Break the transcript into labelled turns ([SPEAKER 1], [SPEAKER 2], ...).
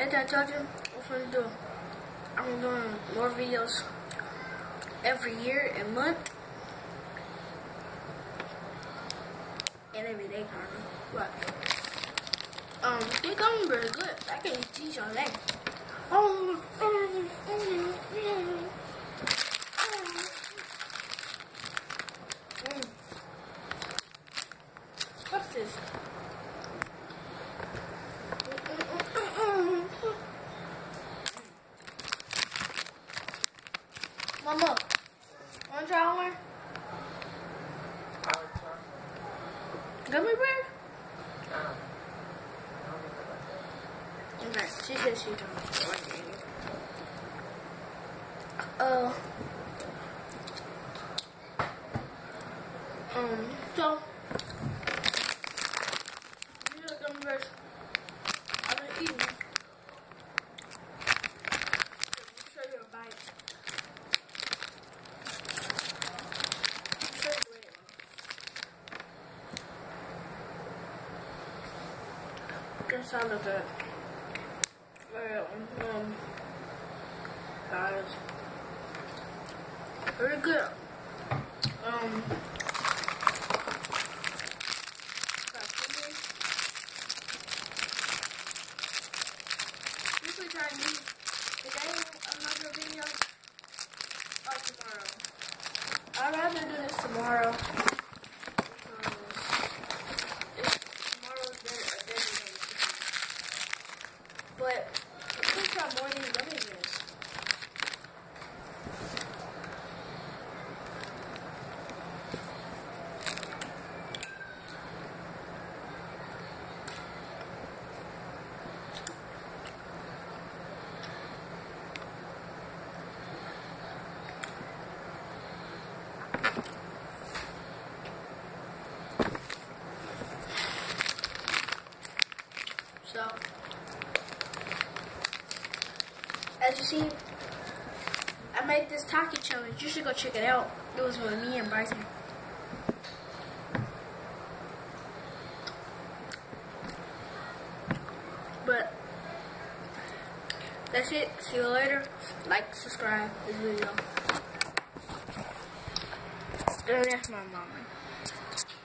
[SPEAKER 1] like I told you, I'm doing more videos every year and month. And every day, kind of. But, they're coming really good. I can teach all day. What's this? Mama, wanna try one? Gummy bear? Okay, she said she don't like it. So these are gummy bears I've been eating. Let me show you a bite. That's how I look at. Guys, very good. Usually try to do today another video or tomorrow. I'd rather do this tomorrow. But let's try more of these gummy bears. So, as you see, I made this Taki challenge. You should go check it out. It was with me and Bryson. But that's it. See you later. Like, subscribe this video. And that's my mama.